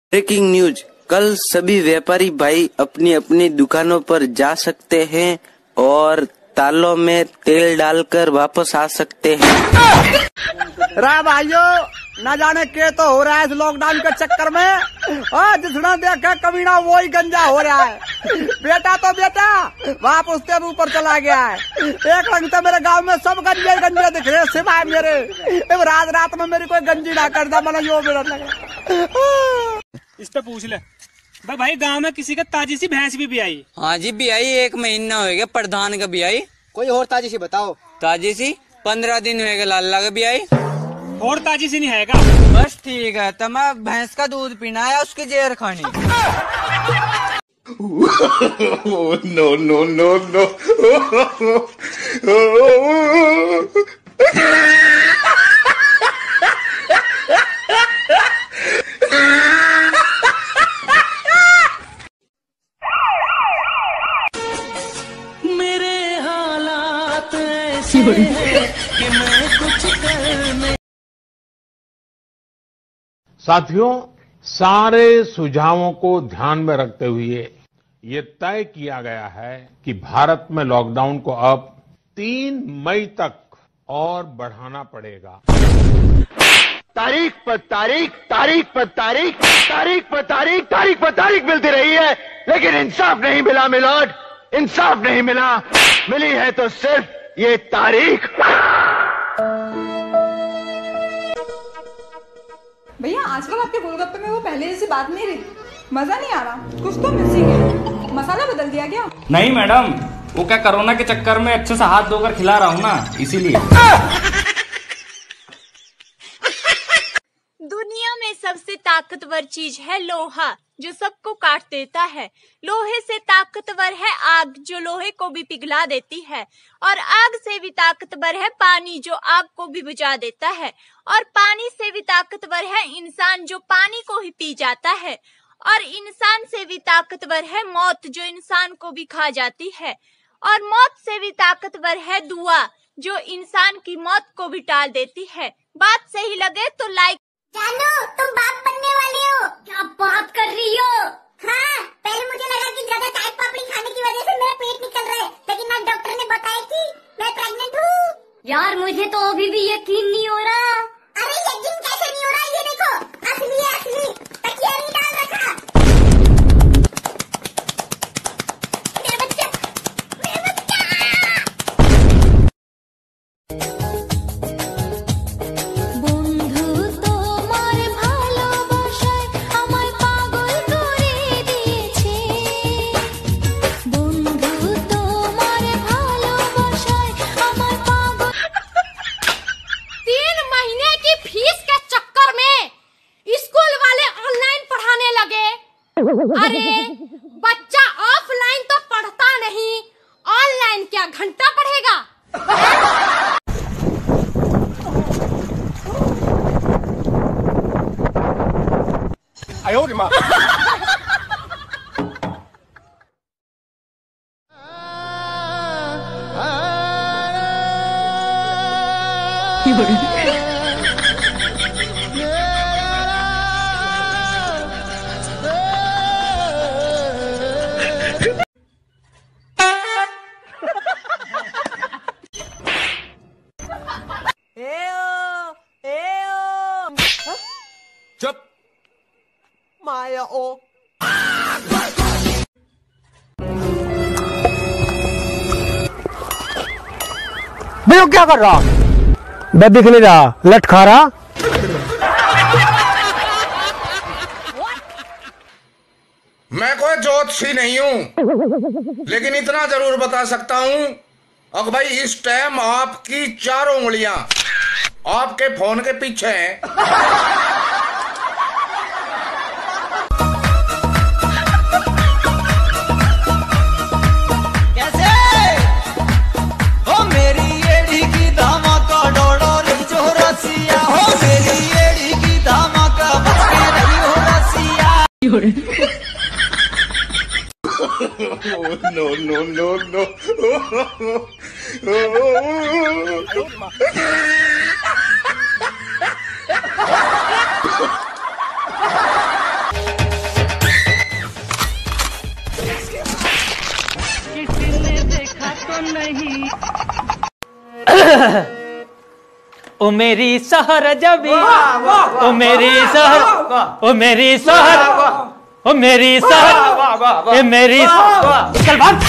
Breaking news. कल सभी व्यापारी भाई अपनी अपनी दुकानों पर जा सकते हैं और तालों में तेल डालकर वापस आ सकते हैं। रा भाइयों, न जाने क्या तो हो रहा है इस लॉकडाउन के चक्कर में। जिसने देखा कमीना वही गंजा हो रहा है। बेटा तो बेटा वापस उसके ऊपर चला गया है। एक रंग से मेरे गांव में सब गंजे गंजे दिख रहे सिवाय मेरे। रात रात में मेरी कोई गंजी ना करता मैंने यो मेरा लगा। इस पे पूछ ले भाई, गांव में किसी का ताजी सी भैंस भी आई? हाँ जी भी आई, 1 महीना हो गया। प्रधान का भी आई। कोई और ताजी सी बताओ। ताजी सी 15 दिन हो गए। लाला का भी आई। और ताजी सी नहीं है का? बस ठीक है। तो मैं भैंस का दूध पीना है, उसकी जहर खानी। No no no no. साथियों, सारे सुझावों को ध्यान में रखते हुए ये तय किया गया है कि भारत में लॉकडाउन को अब 3 मई तक और बढ़ाना पड़ेगा। तारीख पर तारीख, तारीख पर तारीख, तारीख पर तारीख, तारीख पर तारीख मिलती रही है, लेकिन इंसाफ नहीं मिला मिलोड, इंसाफ नहीं मिला। मिली है तो सिर्फ ये तारीख। भैया आजकल आपके गोलगप्पे में वो पहले जैसी बात नहीं रही। मजा नहीं आ रहा, कुछ तो मिसिंग है। मसाला बदल दिया क्या? नहीं मैडम, वो क्या कोरोना के चक्कर में अच्छे से हाथ धोकर खिला रहा हूँ ना, इसीलिए। दुनिया में सबसे ताकतवर चीज है लोहा, जो सबको काट देता है। लोहे से ताकतवर है आग, जो लोहे को भी पिघला देती है। और आग से भी ताकतवर है पानी, जो आग को भी बुझा देता है। और पानी से भी ताकतवर है इंसान, जो पानी को ही पी जाता है। और इंसान से भी ताकतवर है मौत, जो इंसान को भी खा जाती है। और मौत से भी ताकतवर है दुआ, जो इंसान की मौत को भी टाल देती है। बात सही लगे तो लाइक। जानू, तुम बाप बनने वाली हो। क्या बात कर रही हो? हाँ, पहले मुझे लगा कि ज्यादा चाय पापड़ी खाने की वजह से मेरा पेट निकल रहा है, लेकिन आज डॉक्टर ने बताया कि मैं प्रेग्नेंट हूँ। यार मुझे तो अभी भी यकीन नहीं हो रहा। अरे यकीन कैसे नहीं हो रहा, ये देखो असली है असली। तकिया नहीं डाल रखा। मेरा बच्चा, मेरा बच्चा। अरे बच्चा ऑफलाइन तो पढ़ता नहीं, ऑनलाइन क्या घंटा पढ़ेगा? आयो रे माँ। चुप माया ओ। मैं क्या कर रहा? मैं दिख नहीं रहा, लट खा रहा। मैं कोई ज्योतिषी नहीं हूँ, लेकिन इतना जरूर बता सकता हूँ, अब भाई इस टाइम आपकी 4 उंगलियां आपके फोन के पीछे हैं। कैसे हो मेरी एड़ी की दामा का डोडो रही जो रसिया, हो मेरी एड़ी की दामा का बच के रही हो रसिया। No no no no. ओ मेरी सहर जबी, ओ मेरी सहर, ओ मेरी सहर, ओ मेरी सहर, ए मेरी चल भाग,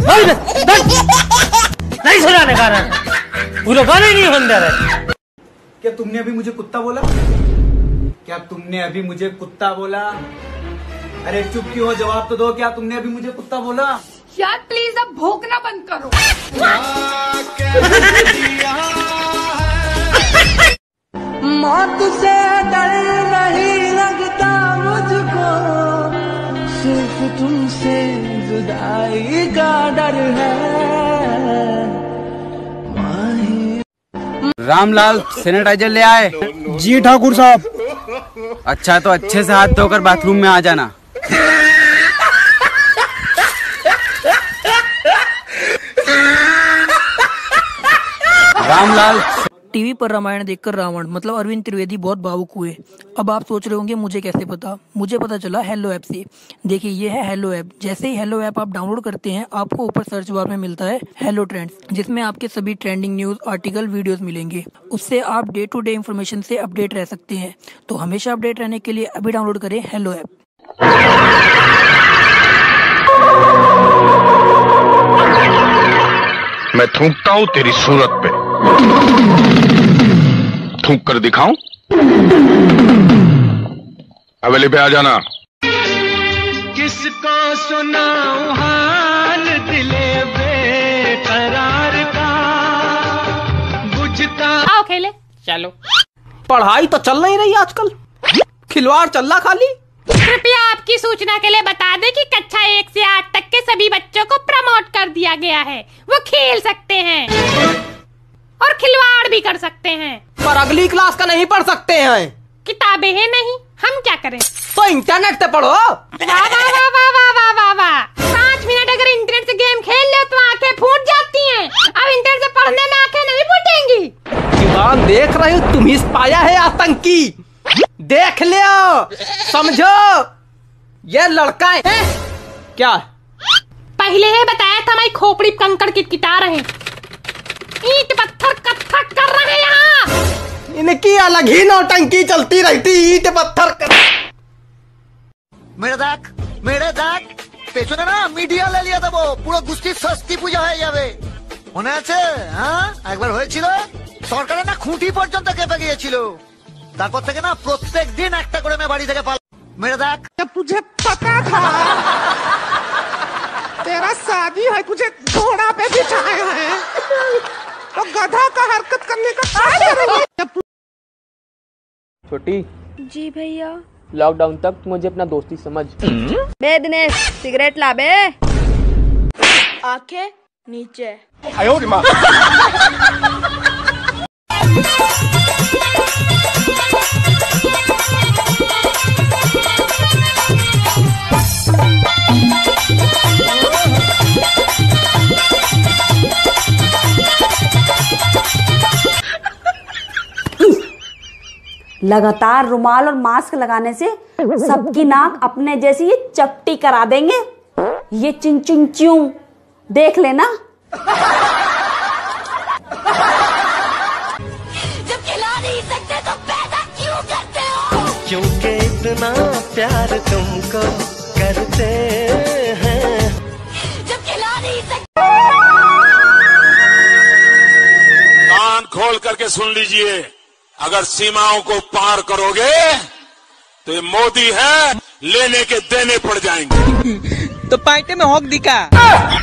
नहीं सुनाने गाना, पूरा गाना ही नहीं बन रहा। क्या तुमने अभी मुझे कुत्ता बोला? क्या तुमने अभी मुझे कुत्ता बोला? अरे चुप क्यों हो, जवाब तो दो। क्या तुमने अभी मुझे कुत्ता बोला? यार प्लीज अब भौंकना बंद करो। मौत से डर नहीं लगता मुझको, सिर्फ तुमसे जुदाई का डर है। रामलाल सैनिटाइजर ले आए? जी ठाकुर साहब। अच्छा तो अच्छे से हाथ धोकर बाथरूम में आ जाना। रामलाल टीवी पर रामायण देखकर रावण मतलब अरविंद त्रिवेदी बहुत भावुक हुए। अब आप सोच रहे होंगे मुझे कैसे पता? मुझे पता चला हेलो ऐप से। देखिए ये है हेलो ऐप। जैसे ही हेलो ऐप आप डाउनलोड करते हैं आपको ऊपर सर्च बार में मिलता है हेलो ट्रेंड्स, जिसमें आपके सभी ट्रेंडिंग न्यूज, आर्टिकल, वीडियोस मिलेंगे। उससे आप डे टू डे इन्फॉर्मेशन से अपडेट रह सकते हैं। तो हमेशा अपडेट रहने के लिए अभी डाउनलोड करें हेलो ऐप। मैं थूकता हूँ तेरी सूरत पे, थूक कर दिखाऊं? हवेली पे आ जाना। किसको सुनाऊं हाल दिले बेकरार का, बुझता। आओ खेले। चलो। पढ़ाई तो चल नहीं रही आजकल, खिलवाड़ चल रहा खाली। कृपया आपकी सूचना के लिए बता दें कि कक्षा 1 से 8 तक के सभी बच्चों को प्रमोट कर दिया गया है। वो खेल सकते हैं और खिलवाड़ भी कर सकते हैं, पर अगली क्लास का नहीं पढ़ सकते हैं। किताबें हैं नहीं, हम क्या करें? तो इंटरनेट से पढ़ो। वाह वाह वाह वाह वाह वाह वाह वाह। 5 मिनट अगर इंटरनेट से गेम खेल ले तो आंखें फूट जाती हैं। अब इंटरनेट से पढ़ने में आंखें नहीं फूटेंगी। दीवान देख रहे हो तुम, ही पाया है आतंकी। देख लियो, समझो ये लड़का है। क्या पहले ही बताया था, मैं खोपड़ी कंकड़ किटकिटा रहे, ईंट पत्थर कत्था कर रहे हैं यहाँ। इनकी अलग ही नौटंकी चलती रहती, ईंट पत्थर कर। मेरे देख पेছনে না মিডিয়া লেলিয়া দেবো, পুরো গুষ্টি ষষ্ঠী পূজা হয়ে যাবে, মনে আছে? হ্যাঁ একবার হয়েছিল, সরকারে না খুঁটি পর্যন্ত কেঁপে গিয়েছিল। তারপর থেকে না প্রত্যেক দিন একটা করে মেয়ে বাড়ি থেকে পালা। मेरे देख तुझे पता था तेरा शादी है, तुझे घोड़ा पे बिठाया है तो गधा का हरकत करने का क्या करेंगे? छोटी जी भैया। लॉकडाउन तक मुझे अपना दोस्ती समझ। बे दिनेश सिगरेट ला बे। आंखें नीचे। लगातार रुमाल और मास्क लगाने से सबकी नाक अपने जैसी ये चपटी करा देंगे। ये चिंग चिंग च्यूं देख लेना। जब खिला नहीं सकते तो पैदा क्यों करते हो? क्योंकि इतना प्यार तुमको करते हैं। जब खिला नहीं सकते। कान खोल करके सुन लीजिए, अगर सीमाओं को पार करोगे तो ये मोदी है, लेने के देने पड़ जाएंगे। तो पाइटे में होक दिखा।